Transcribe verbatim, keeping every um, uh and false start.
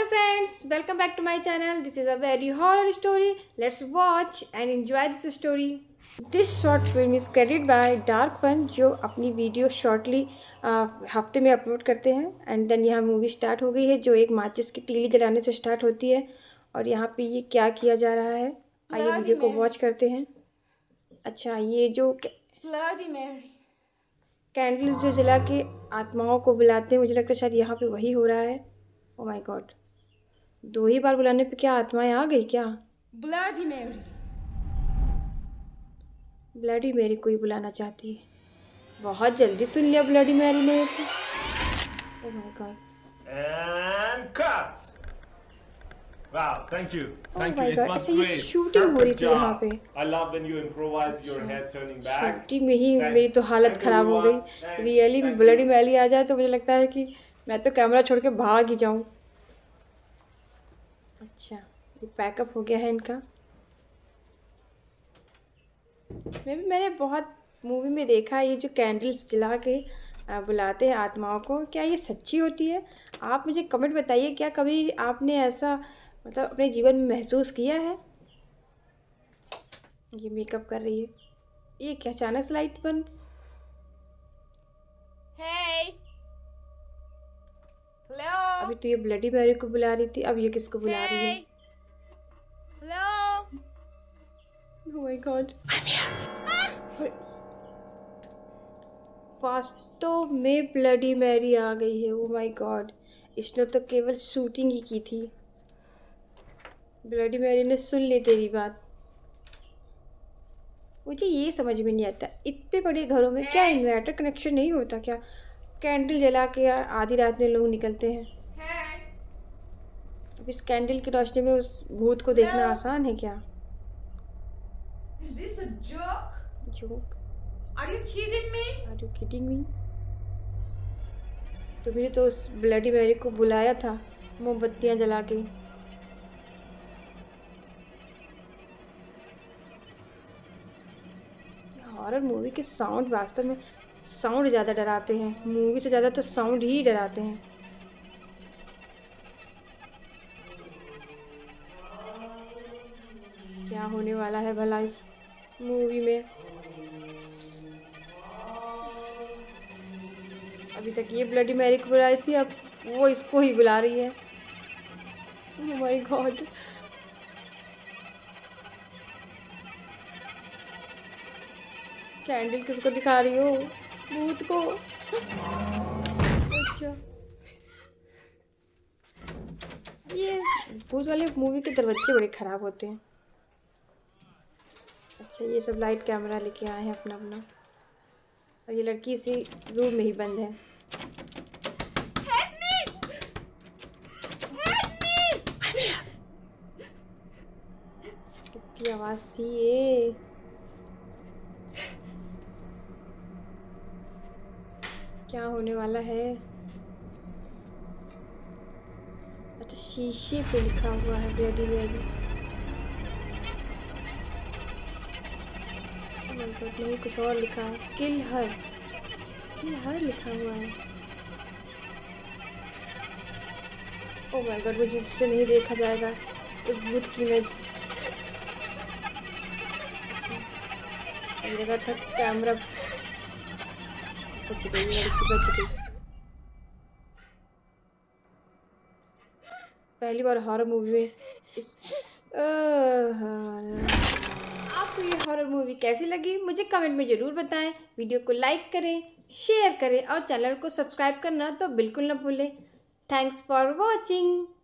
friends, welcome back to my channel. This is a very horror story. Let's watch and enjoy this story. This short film is credited by Dark Fun, जो अपनी video shortly हफ्ते में upload करते हैं. And then यहाँ movie start हो गई है, जो एक माचिस की तीली जलाने से स्टार्ट होती है. और यहाँ पे ये क्या किया जा रहा है, आइए वीडियो को वॉच करते हैं. अच्छा, ये जो कैंडल्स जो जला के आत्माओं को बुलाते हैं, मुझे लगता है शायद यहाँ पे वही हो रहा है. ओ माय गॉड, दो ही बार बुलाने पे क्या आत्माएं आ गई क्या? Bloody Mary. ब्लडी मैरी को ही बुलाना चाहती है. बहुत जल्दी सुन लिया ब्लडी मैरी ने. Oh my god. And cut. Wow, thank you. Thank oh you. It God. was अच्छा, great. ये शूटिंग हो रही थी यहाँ पे. I love when you improvise your head turning back. Shooting में ही मेरी तो हालत खराब हो गई. रियली ब्लडी मैरी आ जाए तो मुझे लगता है कि मैं तो कैमरा छोड़ के भाग ही जाऊँ. अच्छा, ये पैकअप हो गया है इनका. मैं भी मैंने बहुत मूवी में देखा है, ये जो कैंडल्स जला के बुलाते हैं आत्माओं को, क्या ये सच्ची होती है? आप मुझे कमेंट बताइए, क्या कभी आपने ऐसा मतलब अपने जीवन में महसूस किया है? ये मेकअप कर रही है. ये क्या अचानक से लाइट बंद? Hey. Hello. अभी तो ये ब्लडी मैरी को बुला रही थी, अब ये किसको बुला hey. रही है? Hello. Oh my God. वास्तव में ब्लडी मैरी आ गई है. Oh my God. इसने तो केवल शूटिंग ही की थी. ब्लडी मैरी ने सुन ली तेरी बात. मुझे ये समझ में नहीं आता, इतने बड़े घरों में क्या इन्वर्टर कनेक्शन नहीं होता क्या? कैंडल जला के आधी रात में लोग निकलते हैं. अब इस कैंडल की रोशनी में उस भूत को देखना आसान है क्या? Is this a joke? Joke? Are you kidding me? Are you kidding me? तुमने तो उस ब्लडी मैरी को बुलाया था मोमबत्तियां जला के. हॉरर मूवी के साउंड वास्तव में साउंड ज़्यादा डराते हैं, मूवी से ज़्यादा तो साउंड ही डराते हैं. क्या होने वाला है भला इस मूवी में? अभी तक ये ब्लडी मैरी को बुला रही थी, अब वो इसको ही बुला रही है. Oh my God. कैंडल किसको दिखा रही हो? भूत को. अच्छा, ये भूत वाले मूवी के दरवाजे बड़े ख़राब होते हैं. अच्छा, ये सब लाइट कैमरा लेके आए हैं अपना अपना, और ये लड़की इसी रूम में ही बंद है. Help me! Help me! किसकी आवाज़ थी ये? क्या होने वाला है? अच्छा, शीशे पे लिखा हुआ है ब्लडी मैरी. नहीं, कुछ और लिखा है. किल हर. किल हर लिखा हुआ है. ओह माय गॉड, मुझे इससे नहीं देखा जाएगा उस भूत की इमेज. लगा था कैमरा. बच गई लड़की, बच गई. पहली बार हॉरर मूवी में इस आपको ये हॉरर मूवी कैसी लगी मुझे कमेंट में ज़रूर बताएं. वीडियो को लाइक करें, शेयर करें और चैनल को सब्सक्राइब करना तो बिल्कुल ना भूलें. Thanks for watching.